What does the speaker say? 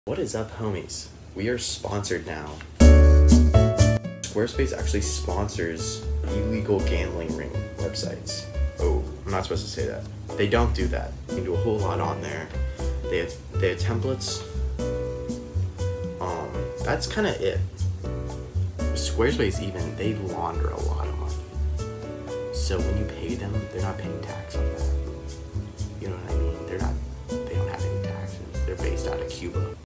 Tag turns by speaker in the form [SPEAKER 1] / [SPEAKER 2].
[SPEAKER 1] What is up, homies? We are sponsored now. Squarespace actually sponsors illegal gambling ring websites. Oh, I'm not supposed to say that. They don't do that. You can do a whole lot on there. They have templates. That's kind of it. Squarespace even, they launder a lot of money. So when you pay them, they're not paying tax on that. You know what I mean? They don't have any taxes. They're based out of Cuba.